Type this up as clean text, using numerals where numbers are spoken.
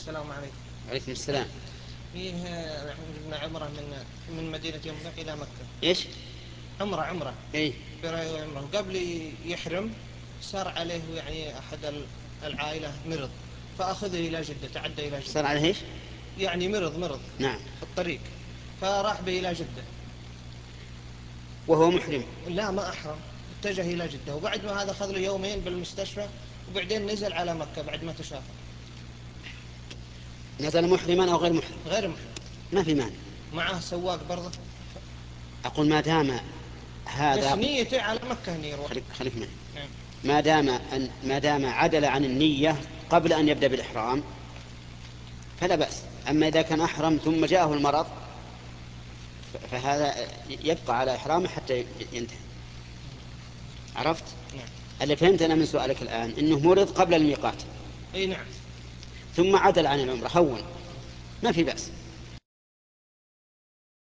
السلام عليكم. عليكم السلام. فيه ابن عمره من مدينة يملق إلى مكة. إيش؟ عمرة. إيه. برأي عمره قبل يحرم صار عليه يعني أحد العائلة مرض، فأخذه إلى جدة، تعدى إلى جدة. صار عليه إيش؟ يعني مرض. نعم. في الطريق، فراح به إلى جدة. وهو محرم؟ لا، ما أحرم، اتجه إلى جدة، وبعد ما هذا أخذ له يومين بالمستشفى، وبعدين نزل على مكة بعد ما تشافى. نزل محرما أو غير محرم؟ غير محرم. ما في مانع. معه سواق برضه. أقول ما دام هذا، بس نيته على مكة أن يروح. خليك معي. ما دام عدل عن النية قبل أن يبدأ بالإحرام فلا بأس. أما إذا كان أحرم ثم جاءه المرض فهذا يبقى على إحرامه حتى ينتهي. عرفت؟ نعم. اللي فهمت أنا من سؤالك الآن إنه مرض قبل الميقات. أي نعم. ثم عدل عن العمرة، هون ما في بأس.